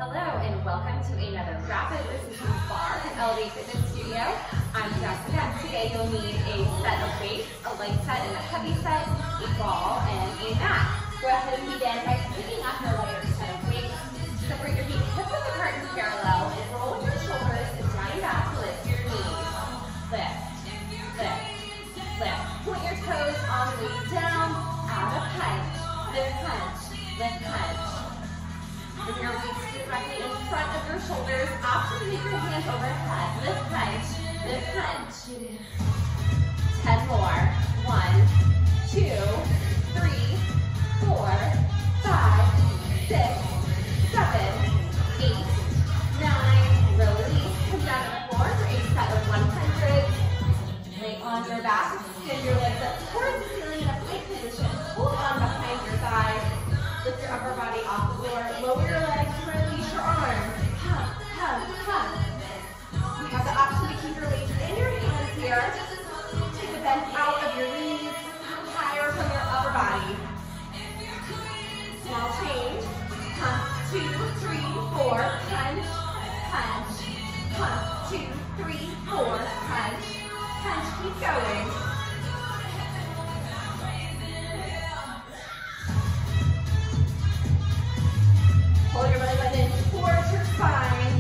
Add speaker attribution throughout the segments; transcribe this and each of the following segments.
Speaker 1: Hello and welcome to another rapid resistance bar at Elevate Fitness Studio. I'm Jessica. Today you'll need a set of weights, a light set and a heavy set, a ball, and a mat. Go ahead and begin by picking up your lighter set of weights. Separate your feet hip width apart and parallel, and roll with your shoulders and down and back to lift your knees. Lift, lift, lift. Point your toes on the way down, add a punch, lift punch, lift punch. Bring your weights directly in front of your shoulders. Option to take your hands overhead. Lift punch, lift punch. 10 more. 1, 2, 3, 4, 5, 6, 7, 8, 9. Release. Come down to the floor for a set of 100. Lay on your back. Extend your legs up towards the ceiling in a plank position. Hold on behind your thighs. Lift your upper body off the floor. Lower your legs. Release your arms. Hum, hum, hum. You have the option to keep your weights in your hands here. Take the bend out of your knees. Higher from your upper body. Small change. Pump, 2, 3, 4. Punch, punch. Pump, 2, 3, 4. Punch, punch. Keep going. Pull your belly button towards your spine.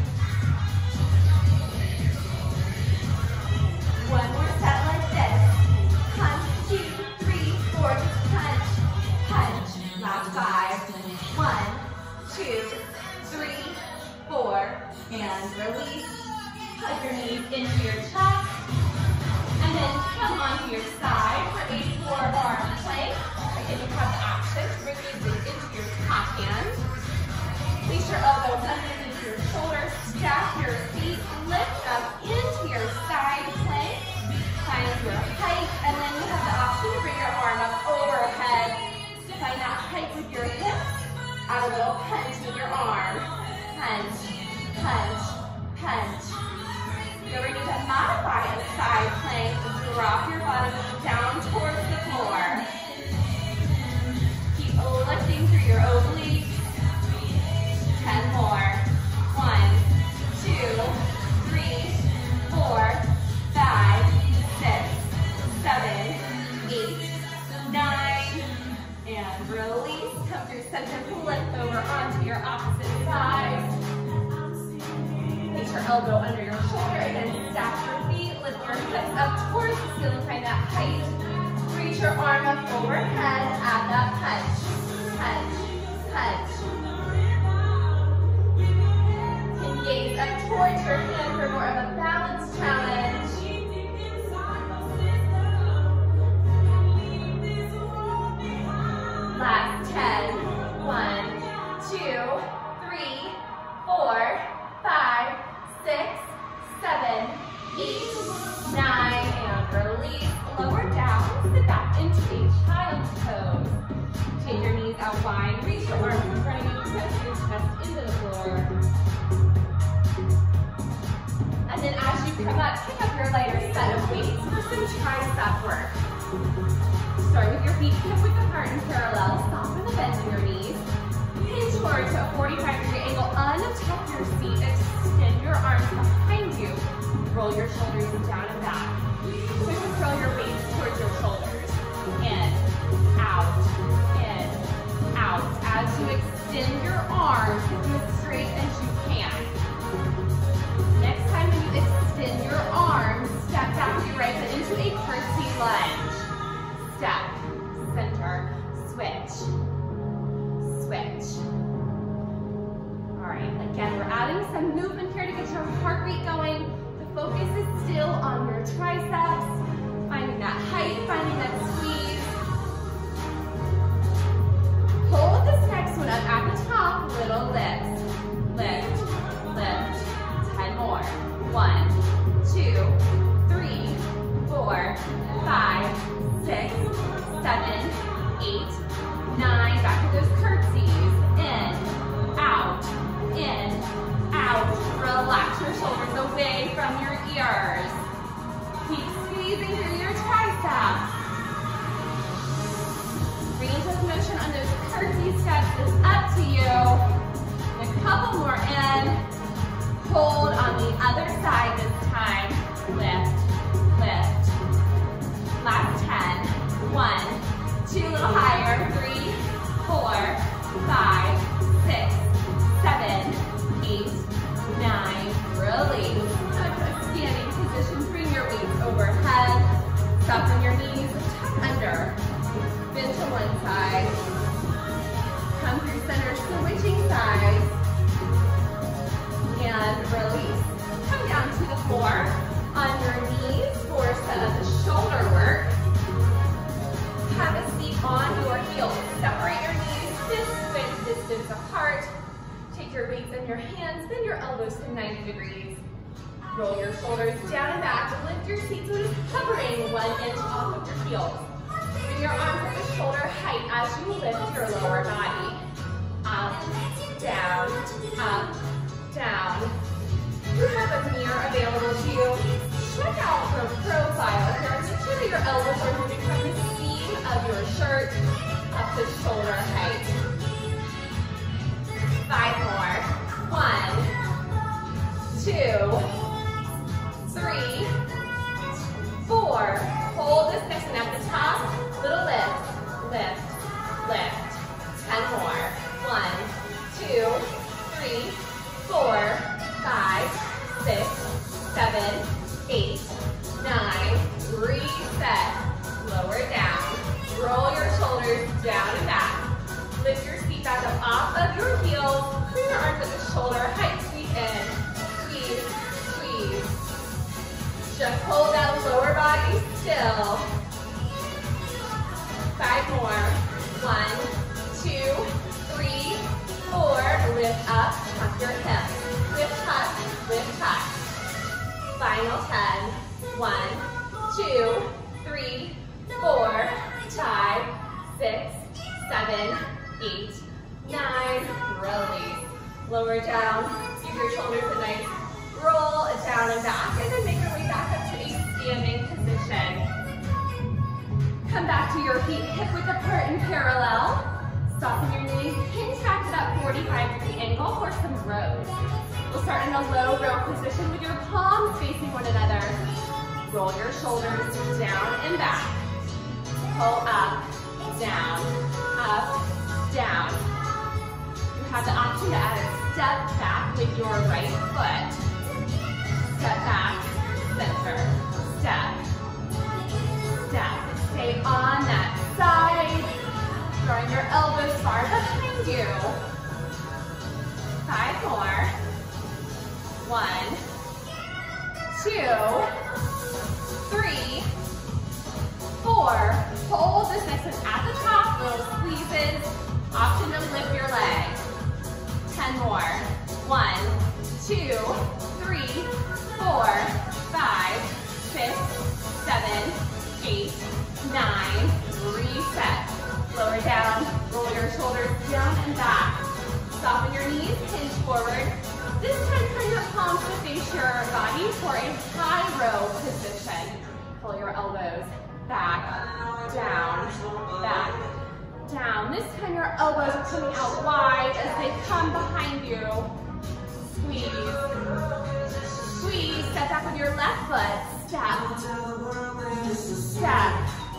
Speaker 1: One more set like this. Punch, 2, 3, 4. Just punch, punch. Last 5. 1, 2, 3, 4. And release. Hug your knees into your chest. And then come onto your side for a 4-bar plank. Again, you have the option to bring these into your top hand. Place your elbows underneath your shoulders, stack your feet, lift up into your side plank, find your height, and then you have the option to bring your arm up overhead. Find that height with your hips, add a little punch with your arm. Punch, punch, punch. You're going to need to modify a side plank, drop your bottom down towards the floor. Keep lifting through your obliques. 10 more. 1, 2, 3, 4, 5, 6, 7, 8, 9. And release. Come through center, flip over onto your opposite side. Place your elbow under your shoulder. Again, stack your feet. Lift your hips up towards the ceiling. Find that height. Reach your arm up overhead. Add that punch. Punch. Punch. Gaze up towards your hand for more of a balance challenge. Last 10. 1, 2, 3, 4, 5, 6, 7, 8, 9. And release. Lower down. Sit back into a child's pose. Take your knees out wide. Reach your arms in front of you. Press your chest into the floor. And then as you come up, pick up your lighter set of weights for some tricep work. Start with your feet hip width apart and parallel. Soften the bend in your knees. Hinge forward to a 45-degree angle. Untuck your seat. Extend your arms behind you. Roll your shoulders down and back. Switch and curl your weights towards your shoulders. In, out, in, out. As you extend your arms, get them as straight as you can. Next time when you extend your arms, step back to your right foot into a curtsy lunge. Step, center, switch, switch. All right, again, we're adding some movement here to get your heart rate going. The focus is still on your triceps, finding that height, finding that squeeze. Pull this next one up at the top, little lifts. Lift, lift. 10 more. 1, 2, 3, 4, 5, 6, 7, 8, 9. Back to those curtsies. In, out, in, out. Relax your shoulders away from your ears. Keep squeezing through your triceps. Range of motion on those curtsy steps is up to you. One more in. Hold on the other side this time. Lift, lift. Last 10. 1, 2, a little higher. 3, 4, 5, 6, 7, 8, 9. Release. Standing position. Bring your weights overhead. Soften your knees. Tuck under. Bend to one side. Come through center, switching sides. And release. Come down to the floor on your knees for a set of the shoulder work. Have a seat on your heels. Separate your knees, distance apart. Take your weights in your hands, bend your elbows to 90 degrees. Roll your shoulders down and back. Lift your seat so it is hovering 1 inch off of your heels. Bring your arms to the shoulder height as you lift your lower body. Up, down, up, down. You have a mirror available to you. Check out your profile here. Make sure that your elbows are moving from the seam of your shirt up to shoulder height. 5 more. 1, 2, 3, 4. Hold this next one at the top. Little lift, lift, lift. 10 more. 1, 2, 3, 4, 5, 6, 7, 8, 9. Reset. Lower down. Roll your shoulders down and back. Lift your feet back up off of your heels. Bring your arms at the shoulder height. Squeeze in. Squeeze, squeeze. Just hold that lower body still. 5 more. 1, 2, 3, 4. Lift up. Tuck your hips. Lift, tuck, lift, tuck. Final 10. 1, 2, 3, 4, 5, 6, 7, 8, 9. Release. Lower down. Give your shoulders a nice roll down and back, and then make your way back up to a standing position. Come back to your feet, hip width apart in parallel. Soften your knees, hinge back to that 45-degree angle for some rows. We'll start in a low row position with your palms facing one another. Roll your shoulders down and back. Pull up, down, down. You have the option to add a step back with your right foot. Step back, center, step, step. Stay on that side. Drawing your elbows far behind you. 5 more. 1, 2, 3, 4. Hold this next one at the top. Little squeezes. Option to lift your leg. 10 more. 1, 2, 3, 4, 5, 6, 7, 8, 9. Reset. Lower down. Roll your shoulders down and back. Soften your knees. Hinge forward. This time, turn your palms to face your body for a high row position. Pull your elbows back, down, back, down. This time, your elbows are coming out wide as they come behind you. Squeeze, squeeze. Step back with your left foot. Step, step,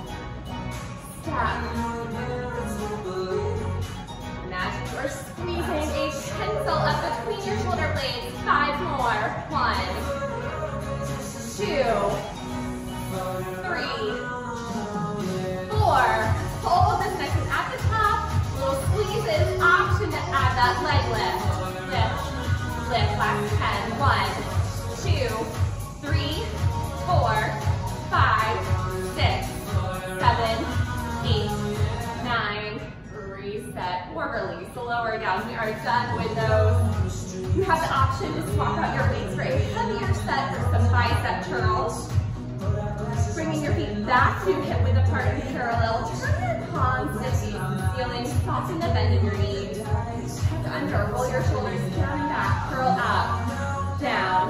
Speaker 1: step. Imagine you're squeezing a pencil up between your shoulder blades. 5 more. 1, 2, 3, 4. Hold this next one at the top. Little squeezes. Option to add that leg lift. Lift, lift. Last 10. 1, 2, 3, 4, 5, 6, 7, 8, 9. Reset or release. Lower down. We are done with those. You have the option to swap out your weights for a heavier set for some bicep curls. Bringing your feet back to hip width apart in parallel. Turn your palms to face the ceiling. Soften the bend in your knees. Tuck under. Roll your shoulders down and back. Curl up, down,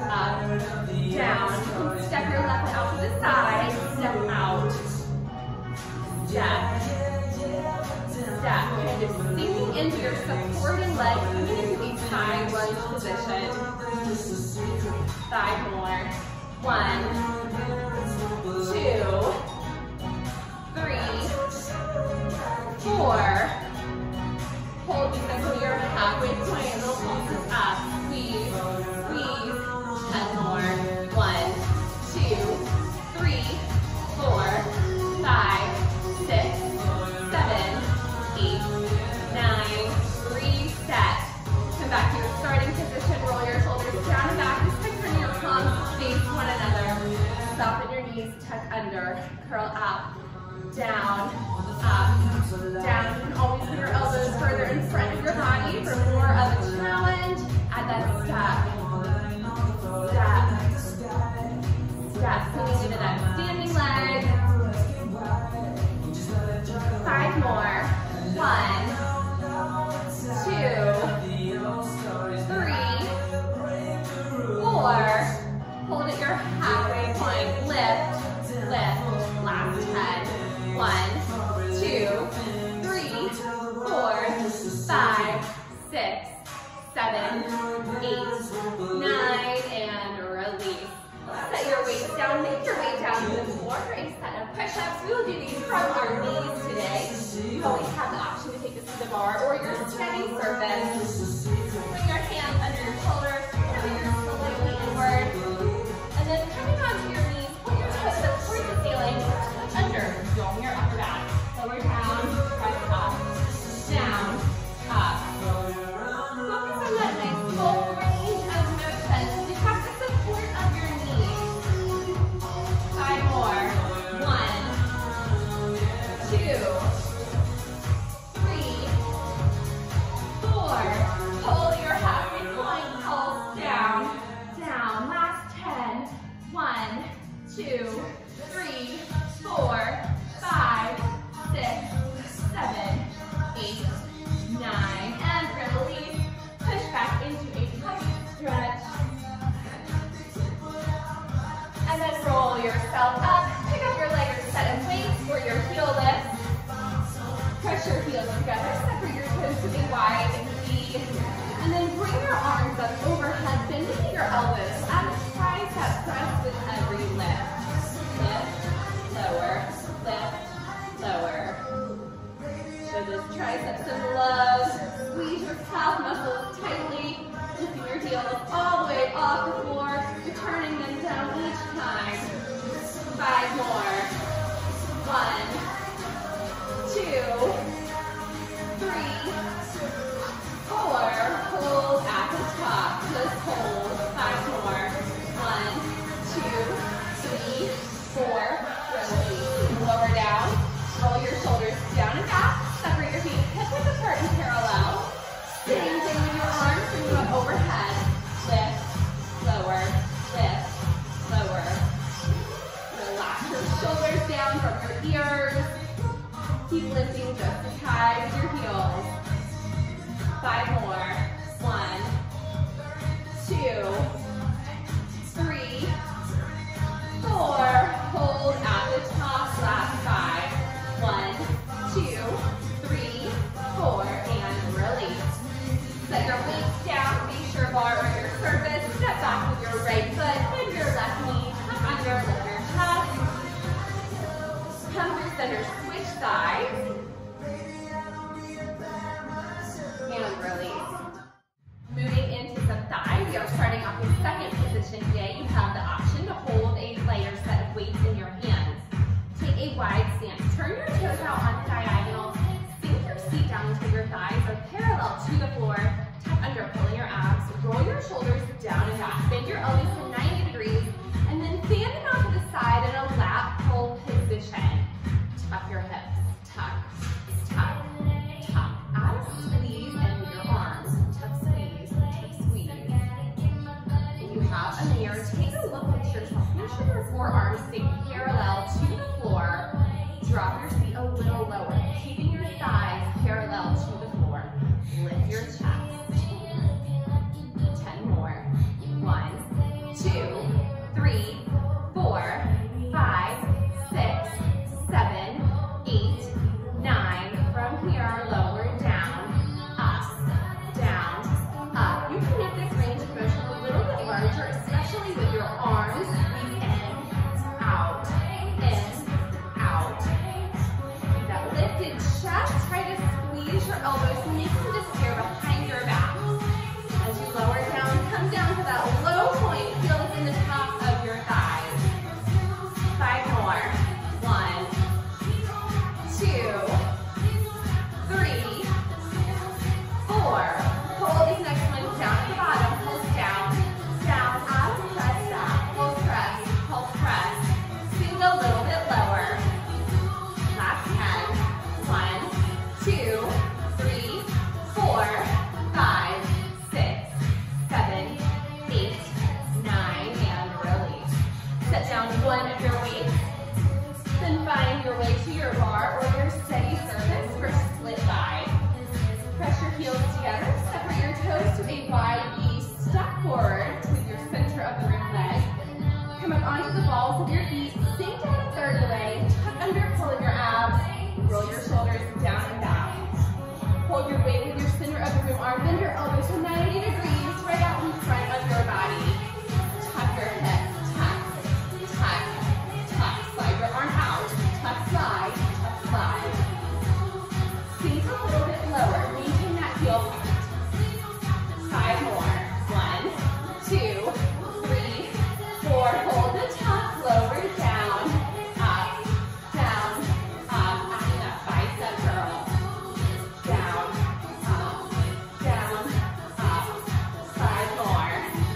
Speaker 1: down. Step your left foot out to the side. Step out. Step. Step. And just sinking into your supporting leg, coming into a high side lunge position. 5 more. 1, 2, 3, 4. Hold because of your halfway point, little pulses up. Squeeze, squeeze. 10 more. 1, 2, 3, 4, 5, 6, 7, 8, 9. Reset. Come back to your starting position. Roll your shoulders down and back. Just turn your palms face one another. Soften your knees, tuck under, curl up, down, up, down. You can always put your elbows further in front of your body for more of a challenge. Add that step, step, step. Coming into that standing leg. 5 more. 1, 2, 3, 4. Hold at your halfway point. Lift, lift. Last 10. 1, 2, 3, 4, 5, 6, 7, 8, 9, and release. Set your weight down. Make your way down to the floor for a set of push-ups. We will do these from our knees today. You always have the option to take this to the bar or your steady surface. Bring your hands under your shoulders, bring your slightly inward. And then coming onto your knees, pull your toes up towards the ceiling, touch under, dome your upper back. Lower down, press up, down, up. Focus on that nice full range of motion. You have the support of your knees. 5 more. 1, 2, 3, 4. Pull your halfway point, pulse down, down. Last 10. 1, 2, 3, 4, 5, 6, 7, 8, 9. And release. Push back into a puppy stretch. And then roll yourself up. Pick up your lighter set of weights for your heel lift. Press your heels together. Separate your toes to be wide and deep. And then bring your arms up overhead, bending your elbows. Add a tricep press with every lift. Lift, lower, lift, lower. Show those triceps some love. Squeeze your calf muscles tightly. Lifting your heels all the way off the floor. Returning them down each time. 5 more. 1, 2, 3, 4. Hold at the top. Just hold. 5 more. 1, 2, 3, 4. Release. Lower down. Roll your shoulders down and back. Separate your feet hip width apart and parallel. Same thing with your arms. Bring them up overhead. Lift. Lower. Lift. Lower. Relax your shoulders down from your ears. Keep lifting just as high with your heels. 5 more. 1, 2, 3, 4. Hold at the top. Last 5. 1, 2, 3, 4, and release. Set your weights down. Face your bar or your surface. Step back with your right foot. Bend your left knee. Tuck under. Lift your chest. Come through center. Switch sides. And release. Moving into some thighs. We are starting off with second position today. You have the option to hold a lighter set of weights in your hands. Take a wide stance. Turn your toes out on diagonal. Sink your seat down until your thighs are parallel to the floor. Tuck under, pulling your abs. Roll your shoulders down and back. Bend your elbows to 90 degrees. And then fan them out to the side in a lap pull position. Tuck your hips. Tuck, tuck, tuck. Add a squeeze and move your arms. Tuck, squeeze, squeeze. If you have a mirror, take a look at yourself. Make sure your forearms stay parallel to the floor. Drop your feet a little lower, keeping your thighs parallel to the floor. Lift your chest. 10 more. 1, 2, 3, 4, 5, 6, 7, 8, 9. From here, lower down, up, up. You can larger, especially with your arms. Squeeze in, out, keep that lifted chest. Try to squeeze your elbows and make them disappear behind your back. As you lower down, come down to that low point. Feel this in the top of your thighs. 5 more. 1, 2, 3, 4. Hold these next ones down at the bottom. Pulse down, down, up, press back. Pulse press. Sink a little bit lower. Last 10. 1, 2, 3, 4, 5, 6, 7, 8, 9, and release. Set down one of your weights. Then find your way to your bar or your steady surface for split thigh. Press your heels together, separate your toes to a wide V. Step forward with your center of the room leg. Come up onto the balls of your feet, sink down a third of the way, tuck under, pull in your abs, roll your shoulders down and back. Hold your weight with your center of the room arm, bend your elbows to 90 degrees, right out in front of your body. Tuck your hips, tuck, tuck, tuck, slide your arm out, tuck, slide, sink a little bit lower, maintain that heel point. 5 more. 1, 2, 3, 4. Hold the tuck, lower down, up, adding that bicep curl. Down, up, 5 more.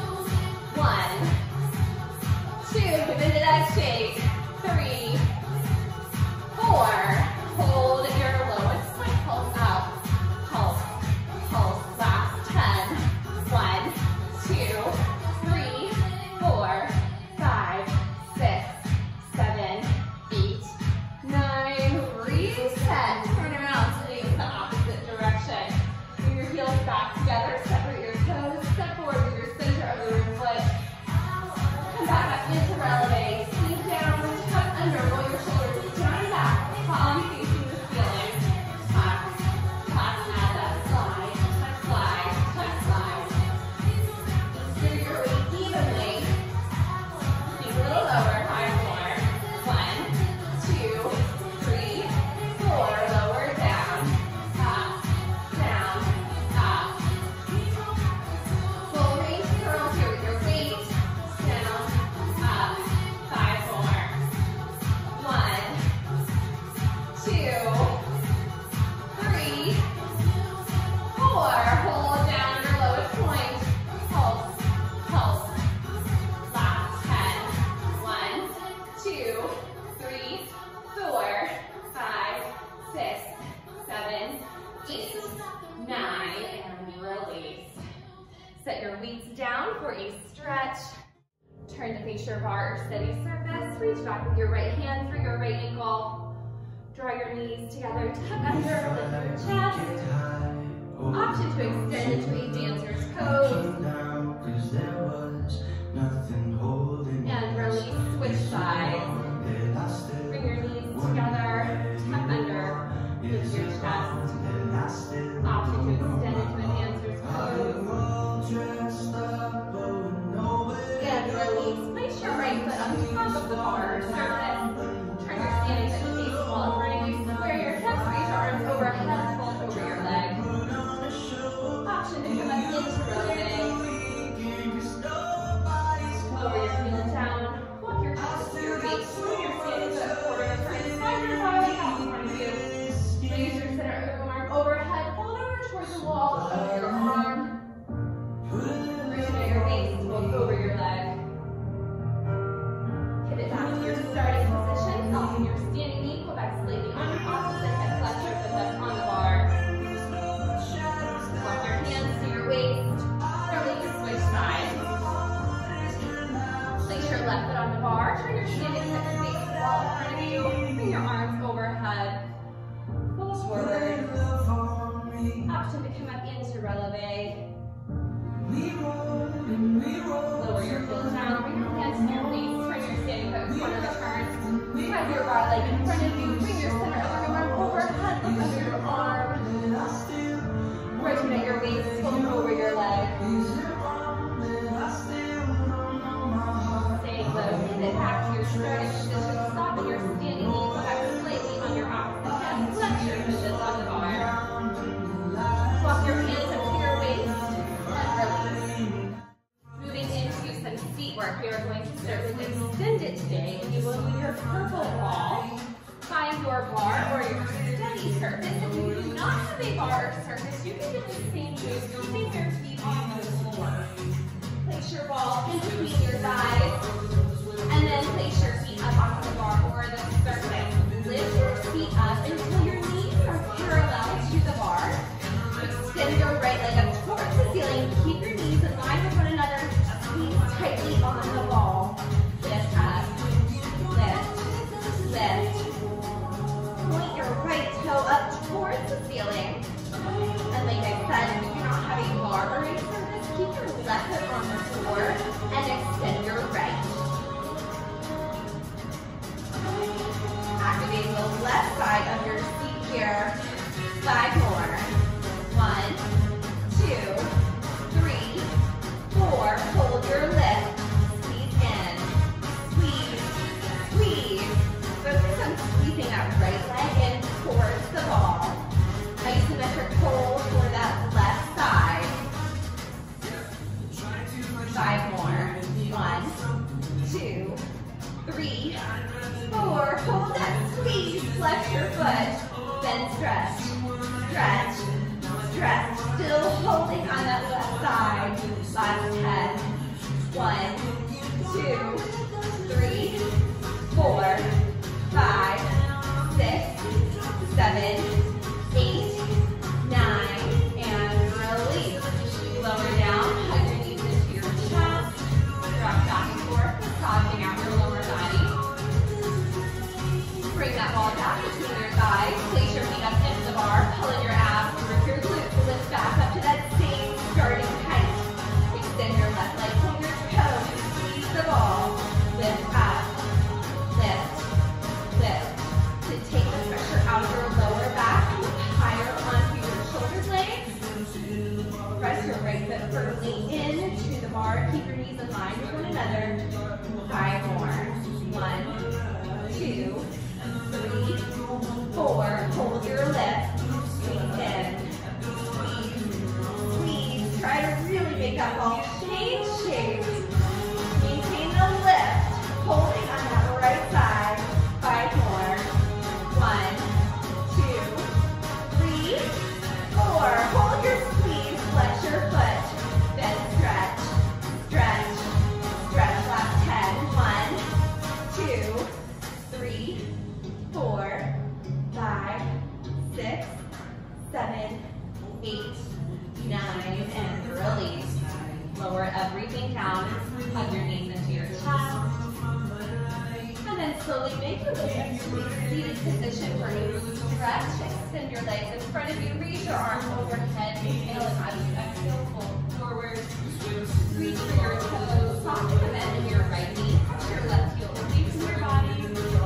Speaker 1: 1, 2, give into that shake. 3, 4. Hold your lowest point, pulse up, pulse. Last 10. 1, 2, 3, 4, 5, 6, 7, 8, 9. Reset. Turn around to the opposite direction. Bring your heels back together. Separate your toes. Step forward with your center of the room foot. Come back up into releve. Sink down. Tuck under. Roll your shoulders down and back. Palms facing the ceiling. Tuck. Add that slide. Tuck, slide. Distribute your weight evenly. Sink a little lower. 5 more. 1, 2, 3, 4. Lower down. Up. Full range curls here with your weight. Down. Up. 5 more. 1, 2, 3, 4. Hold down your lowest point. Pulse. Last 10. 1, 2, 3, 4, 5, 6, 7, 8, 9, and release. Set your weights down for a stretch. Turn to face your bar or steady surface. Reach back with your right hand through your right ankle. Draw your knees together, tuck under, lift your chest. Option to extend into a dancer's pose. And release, switch sides. Bring your knees together, tuck under, lift your chest. Option to extend into a dancer's pose. And release, place your right foot on top of the bar or surface. Turn your standing foot to face the wall in front of you. Square your hips, raise your arms overhead, fold over your leg. Option to come up into releve. Lower your heel down. Walk your toes to your feet. Move your standing foot forward. Try to slide your body out in front of you. Raise your center of the arm overhead. Fold over towards the wall of your arm. Rotate your waist. Fold over your leg. Pivot back to your starting position. Soften your standing knee. Pull back slightly on your opposite hip flexor for left on the bar. Walk your hands to your waist. Release, switch sides. Place your left foot on the bar. Turn your standing foot to face the wall in front of you. Bring your arms overhead. Pull forward. Option to come up into releve. Lower your heels down. Bring your hands to your waist. Turn your standing foot in front of the turn. Have your bar leg in front of you. Bring your center of your arm overhead. Look under your arm. Rotate your waist. Fold over your leg. stretch. This should stop in your standing knee. Go back slightly on your opposite hip. Flex your hips on the bar. Walk your hands up to your waist and release. Moving into some seat work, we are going to start with extended today. And you will move your purple ball. Find your bar or your steady surface. If you do not have a bar or surface, you can get the same move using your feet on the floor. Place your ball in between your thighs, and then place your feet up on the bar or the surface. Lift your feet up until your knees are parallel to the bar. Extend your right leg up towards the ceiling. Keep your knees in line with one another. Squeeze tightly on the ball. Lift up, lift, lift. Point your right toe up towards the ceiling. And like I said, if you do not have a bar or a surface, keep your left foot on the floor and extend your right. Activating the left side of your seat here. 5 more. 1, 2, 3, 4. Hold your lift. Squeeze in. Squeeze. Squeeze. Focus on squeezing that right leg in towards the ball. Isometric hold for that left side. 5 more. 1, 2, 3, 4. Hold that squeeze. Flex your foot. Then stretch. Stretch. Stretch. Still holding on that left side. Last 10. 1, 2, 3, 4, 5, 6, 7, 8, 9, and release. Lower down, hug your knees into your chest. Rock back and forth, massaging out your lower body. Bring that ball back between your thighs. Place your feet up into the bar. Pull in your abs, grip your glutes. Lift back up to that same starting height. Extend your left leg from your toes. Squeeze the ball. Lift up. Lift. Lift. To take the pressure out of your lower back. Look higher onto your shoulder blades. Press your right foot firmly into the bar. Keep your knees in line with one another. 5 more. 1, 2, 3, 4. Hold your lift. Squeeze in. Squeeze. Squeeze. Try to really make that ball change shape. Maintain the lift. Holding on that right side. 5 more. 1, 2, 3, 4. Hold your squeeze. Flex your foot. Then stretch. Stretch. Stretch. Last 10. 1, 2, 3, 4, 5, 6, 7, 8, 9, and release. Lower everything down. Hug your knees into your chest. And then slowly make your way into a seated position where you stretch, extend your legs in front of you, raise your arms overhead, inhale, and as you exhale, fold forward. Reach for your toes, soften the bend in your right knee, touch your left heel away from your body.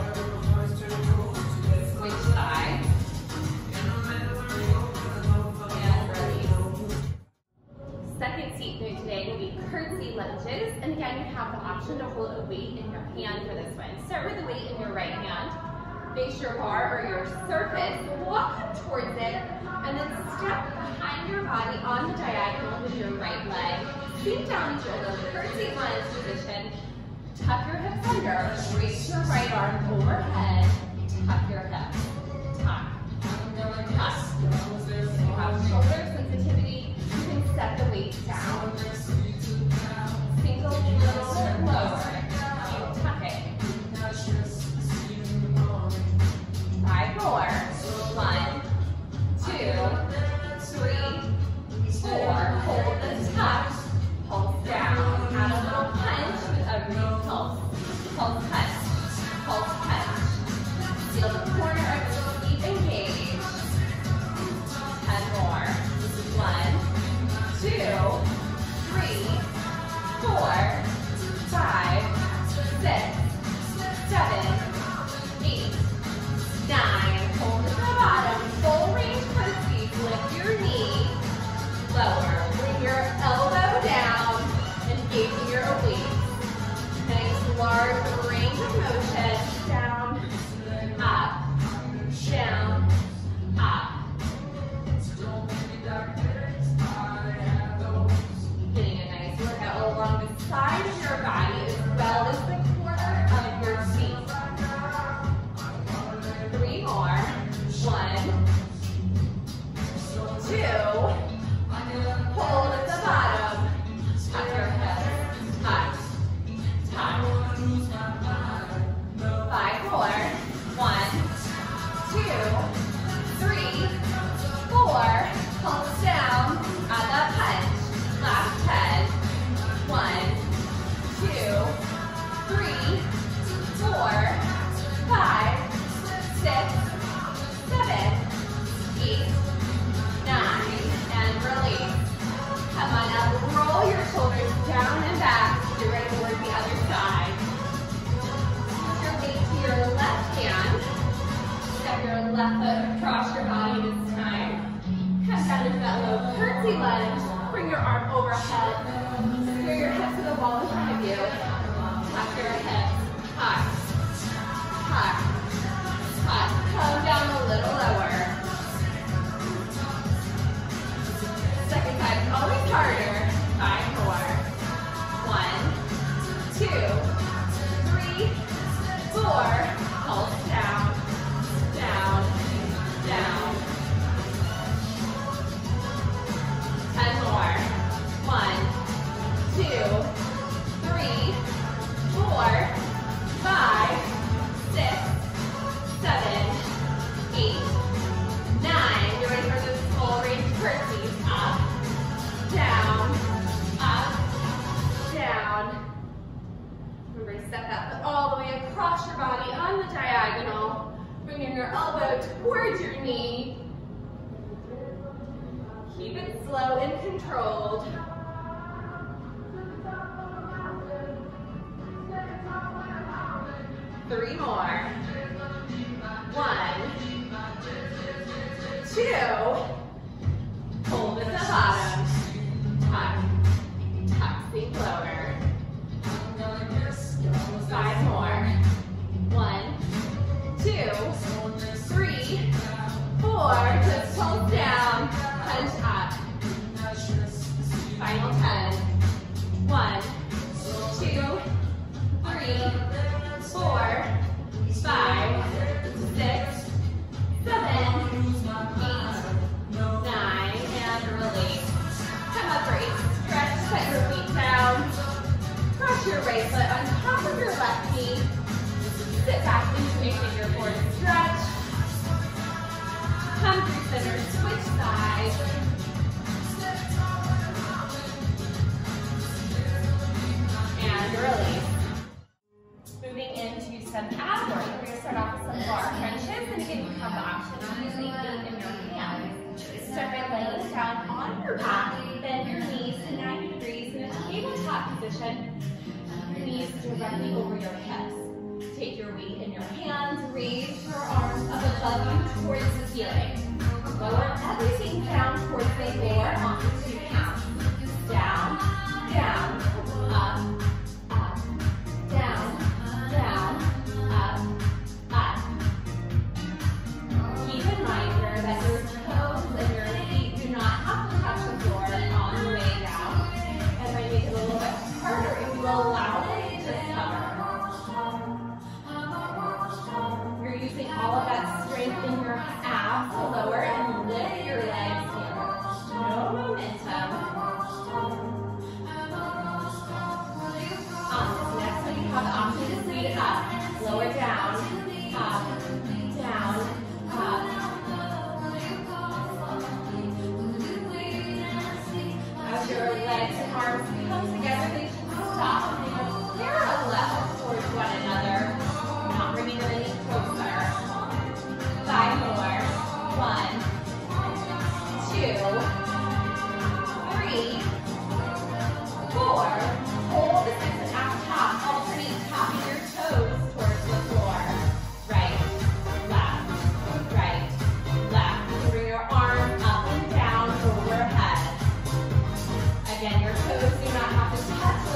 Speaker 1: Switch sides. And release. Second seat move today will be curtsy lunges. And again, you have the option to hold a weight in your hand for this one. Start with the weight in your right hand. Face your bar or your surface. Walk up towards it. And then step behind your body on the diagonal with your right leg. Sink down into a curtsy lunge position. Tuck your hips under. Reach your right arm overhead. Tuck your hips. Tuck. Tuck. If you have shoulder sensitivity, you can set the weight down. Sink a little bit lower. Keep tucking. 5 more. 1, 2, 3, 4. Hold the tuck. Pulse down. Add a little punch with every pulse. Pulse punch. Pulse punch. Feel the corner of your feet engaged. 10 more. 1, 2, side of your body as well as the corner of your feet. 3 more. 1, 2. Hold at the bottom. Tuck your hips. Tuck. Tuck. 5 more. 1, 2, 3, 4. Hold down on the punch. Last 10. 1, 2, 3, 4, 5, 6, 7, 8, 9, and release. Come on up, roll your shoulders down and back. You're ready to work the other side. Put your weight to your left hand. Step your left foot across your body this time. Come down into that low curtsy lunge. Bring your arm overhead. Square your hips to the wall in front of you. Tuck your hips. Tuck. Tuck. Tuck. Come down a little lower. Second time is always harder. 5 more. 1, 2, 3, 4. Pulse down. Down. Down. 10 more. 1, 2, 3, 4, 5, 6, 7, 8, 9. You're ready for those full range curtsies. Up, down, up, down. Remember to step that foot all the way across your body on the diagonal. Bringing your elbow towards your knee. Keep it slow and controlled. 3 more. 1, 2. Hold at the bottom. Tuck. Tuck, sink lower. 5 more. 1, 2, 3, 4. Just hold down. Punch up. Final 10. 1, 2, 3, 4, 5, 6, 7, 8, 9, and release. Come up for a stretch. Set your feet down. Cross your right foot on top of your left knee. Sit back into a fingerboard stretch. Come through center, switch sides. And release. Moving into some ab work. We're going to start off with some bar crunches. And again, you have the option of using weight in your hands. Start by laying down on your back. Bend your knees to 90 degrees in a tabletop position. Your knees directly over your hips. Take your weight in your hands. Raise your arms up above you towards the ceiling. Lower everything down towards the floor onto 2 counts. Down, down, up, up, down, down, up, up. Keep in mind here that your toes and your feet do not have to touch the floor on the way down. And might make it a little bit harder if you allow it to cover. You're using all of that strength in your abs to lower and lift your legs here. No momentum. Next one, you have the option to speed it up. Lower down, up, down, up. As your legs and arms come together, they should stop and they go parallel towards one another, not bringing them any closer. 5 more. 1, 2, 3, 4. Hold the sit at top. Alternate tapping your toes towards the floor. Right, left, right, left. You can bring your arms up and down overhead. Again, your toes do not have to touch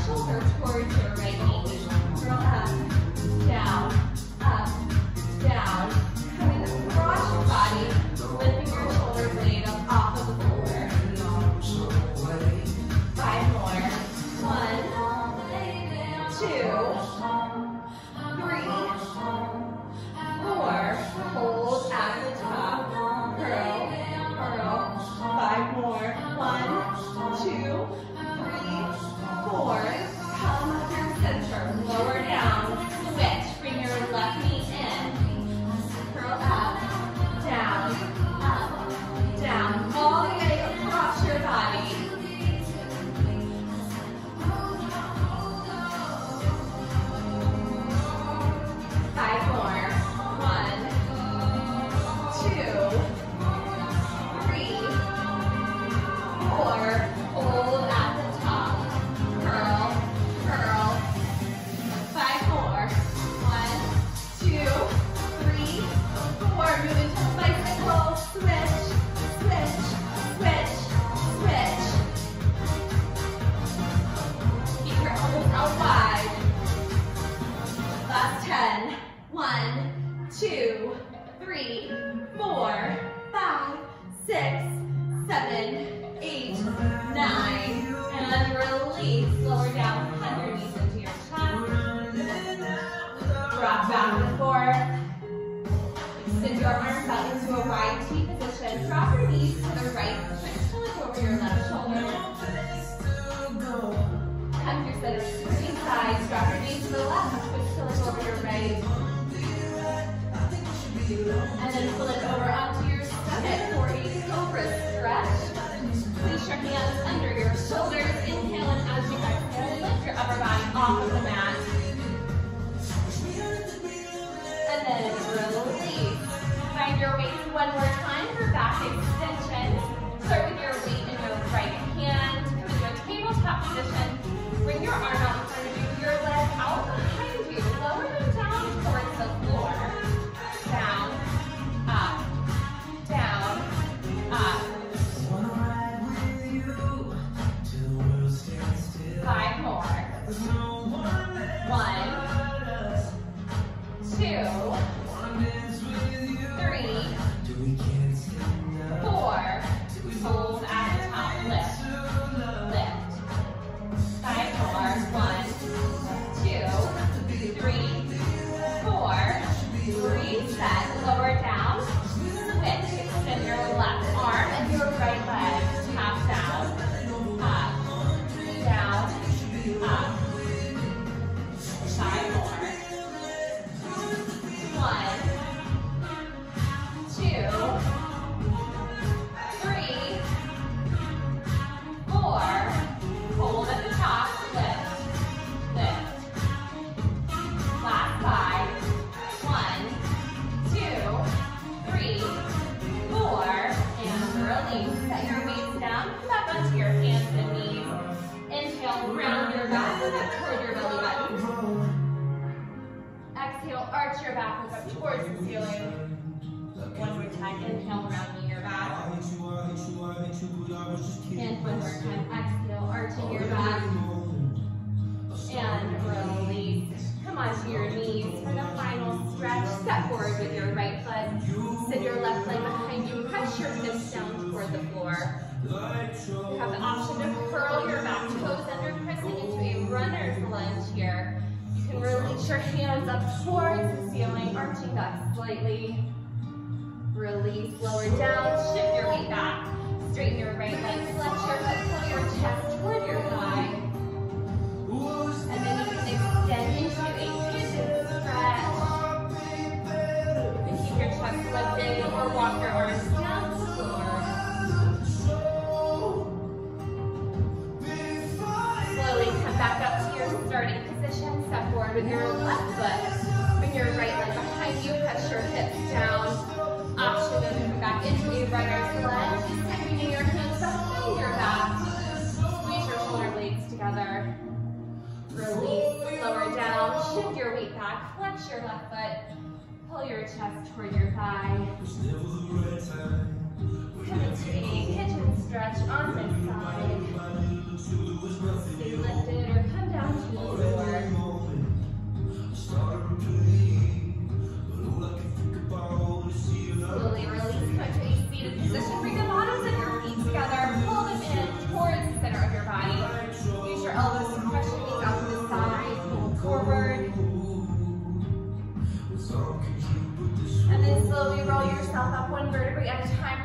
Speaker 1: shoulder towards your right knee. Curl up, down, down. Coming across your body, lifting your shoulder blade up off of the floor. 5 more. 1, 2, 3, 4. Hold at the top. Curl, curl. 5 more. 1, 2, 3, 4. Come through center. Lower down. Switch. Bring your left knee in. Curl up, down, all the way across your body. 5 more. 1, 2, 3, 4. Hold at the top. Curl, curl. 5 more. 1, 2, 3, 4. Move into a bicycle. Switch, switch, switch, switch. Keep your elbows out wide. Last 10. 1, 2, 3, 4, 5, 6, 7, 8, 9. And release. Lower down. Hug your knees into your chest. Rock back and forth. Extend your arms out into a wide T position. Drop your knees to the right. Switch to look over your left shoulder. Come through center. Switching sides. Drop your knees to the left. Switch to look over your right. And then flip over onto your stomach for a cobra stretch. Place your hands under your shoulders. Inhale, and as you exhale, lift your upper body off of the mat. And then release. Find your weight one more time for back extension. Start with your weight in your right hand. Come into a tabletop position. Bring your arm out in front of you, your leg out behind you. Lower them down towards the floor. Down, up, down, up. 5 more. 1, 2, 3, 4. Hold at the top. Lift, lift. 5 more. 1, 2, 3, 4. Reset. Lower down. Switch. Extend your left arm and your right leg. Tap down. Up. Down. Up. 5 more. 1, 2, 3, 4. Hold at the top. Lift. Lift. Last 5. 1, 2, 3, 4. And release. Set your weights down. Come back onto your hands and knees. Inhale, round your back, look up toward your belly button. Exhale, arch your back, look up towards the ceiling. One more time, inhale, rounding your back. And one more time, exhale, arching your back. And release. Come onto your knees for the final stretch. Step forward with your right foot. Send your left leg behind you. Press your hips down toward the floor. You have the option to curl your back toes under, pressing into a runner's lunge here. You can release your hands up towards the ceiling, arching back slightly. Release, lower down, shift your weight back. Straighten your right leg, flex your foot, pull your chest toward your thigh. And then you can extend into a pigeon stretch. And keep your chest lifted or walk your arms down to the floor. Slowly come back up to your starting position. Step forward with your left foot. Bring your right leg behind you. Press your hips down. Option to move back into a runner's lunge. Bringing your hands behind your back. Squeeze your shoulder blades together. Release, lower down, shift your weight back, flex your left foot, pull your chest toward your thigh. Come into a pigeon stretch on this side. Stay lifted or come down vertebrae at a time